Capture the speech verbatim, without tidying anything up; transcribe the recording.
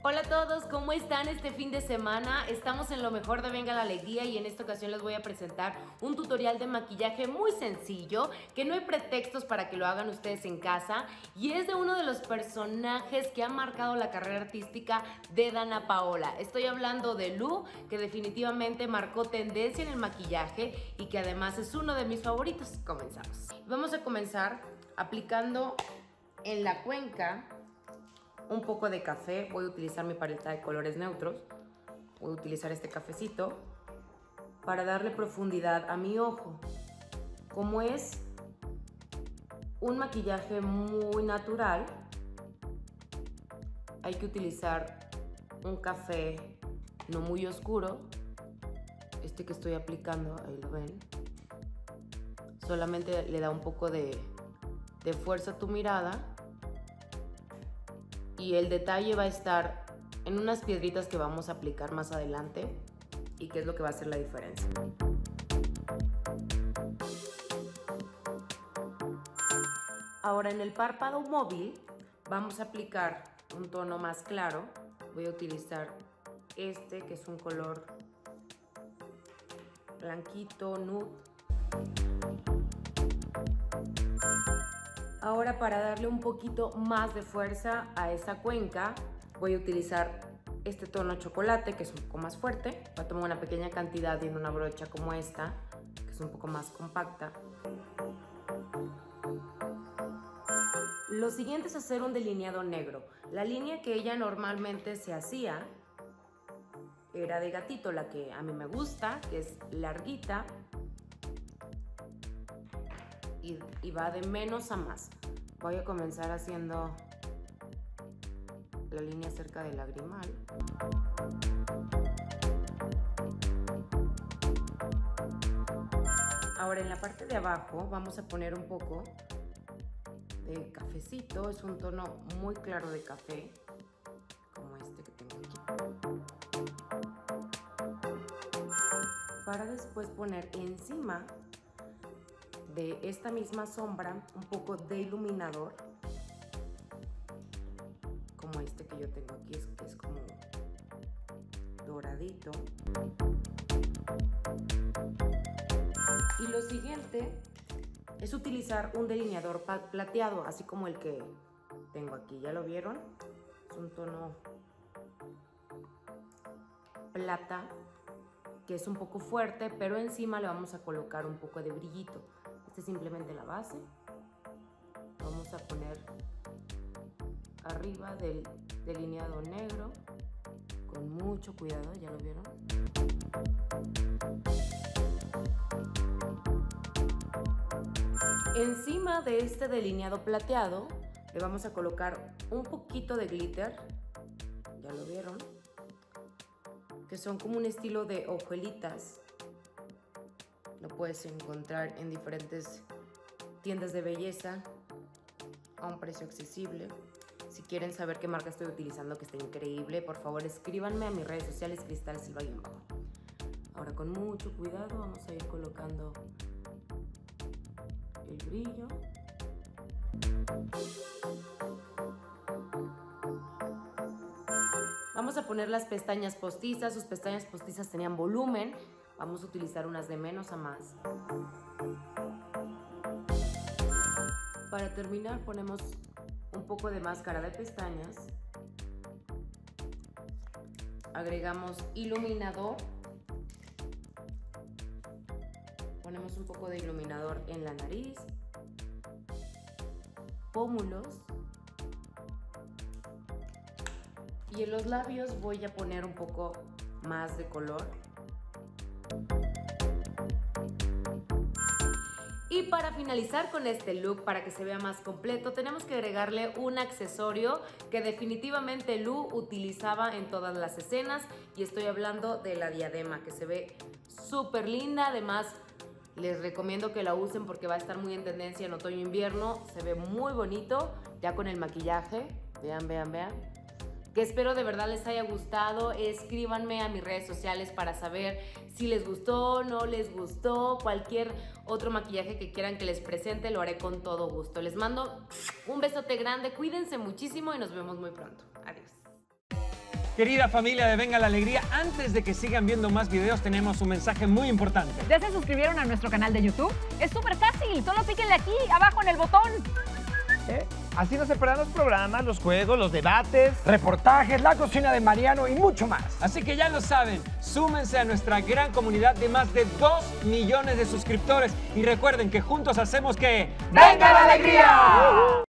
Hola a todos, ¿cómo están este fin de semana? Estamos en lo mejor de Venga la Alegría y en esta ocasión les voy a presentar un tutorial de maquillaje muy sencillo, que no hay pretextos para que lo hagan ustedes en casa, y es de uno de los personajes que ha marcado la carrera artística de Danna Paola. Estoy hablando de Lu, que definitivamente marcó tendencia en el maquillaje y que además es uno de mis favoritos. Comenzamos. Vamos a comenzar aplicando en la cuenca un poco de café. Voy a utilizar mi paleta de colores neutros. Voy a utilizar este cafecito para darle profundidad a mi ojo. Como es un maquillaje muy natural, hay que utilizar un café no muy oscuro. Este que estoy aplicando, ahí lo ven. Solamente le da un poco de, de fuerza a tu mirada. Y el detalle va a estar en unas piedritas que vamos a aplicar más adelante y que es lo que va a hacer la diferencia. Ahora en el párpado móvil vamos a aplicar un tono más claro. Voy a utilizar este que es un color blanquito, nude. Ahora, para darle un poquito más de fuerza a esa cuenca, voy a utilizar este tono chocolate, que es un poco más fuerte. Voy a tomar una pequeña cantidad y en una brocha como esta, que es un poco más compacta. Lo siguiente es hacer un delineado negro. La línea que ella normalmente se hacía era de gatito, la que a mí me gusta, que es larguita. Y, y va de menos a más. Voy a comenzar haciendo la línea cerca del lagrimal. Ahora en la parte de abajo vamos a poner un poco de cafecito. Es un tono muy claro de café, como este que tengo aquí. Para después poner encima de esta misma sombra un poco de iluminador, como este que yo tengo aquí, es, que es como doradito. Y lo siguiente es utilizar un delineador plateado, así como el que tengo aquí. ¿Ya lo vieron? Es un tono plata, que es un poco fuerte, pero encima le vamos a colocar un poco de brillito. Esta es simplemente la base. Vamos a poner arriba del delineado negro con mucho cuidado, ¿ya lo vieron? Encima de este delineado plateado le vamos a colocar un poquito de glitter, ¿ya lo vieron? Que son como un estilo de hojuelitas. Lo puedes encontrar en diferentes tiendas de belleza a un precio accesible. Si quieren saber qué marca estoy utilizando, que está increíble, por favor escríbanme a mis redes sociales, Cristal Silva guión bajo. Ahora con mucho cuidado vamos a ir colocando el brillo. Vamos a poner las pestañas postizas. Sus pestañas postizas tenían volumen. Vamos a utilizar unas de menos a más. Para terminar ponemos un poco de máscara de pestañas. Agregamos iluminador. Ponemos un poco de iluminador en la nariz. Pómulos. Y en los labios voy a poner un poco más de color. Y para finalizar con este look, para que se vea más completo, tenemos que agregarle un accesorio que definitivamente Lu utilizaba en todas las escenas, y estoy hablando de la diadema, que se ve súper linda. Además, les recomiendo que la usen porque va a estar muy en tendencia en otoño-invierno. Se ve muy bonito ya con el maquillaje. Vean, vean, vean. Que espero de verdad les haya gustado. Escríbanme a mis redes sociales para saber si les gustó, no les gustó. Cualquier otro maquillaje que quieran que les presente, lo haré con todo gusto. Les mando un besote grande, cuídense muchísimo y nos vemos muy pronto. Adiós. Querida familia de Venga la Alegría, antes de que sigan viendo más videos, tenemos un mensaje muy importante. ¿Ya se suscribieron a nuestro canal de YouTube? Es súper fácil, solo píquenle aquí, abajo en el botón. ¿Eh? Así no se perderán los programas, los juegos, los debates, reportajes, la cocina de Mariano y mucho más. Así que ya lo saben, súmense a nuestra gran comunidad de más de dos millones de suscriptores y recuerden que juntos hacemos que... ¡Venga la Alegría!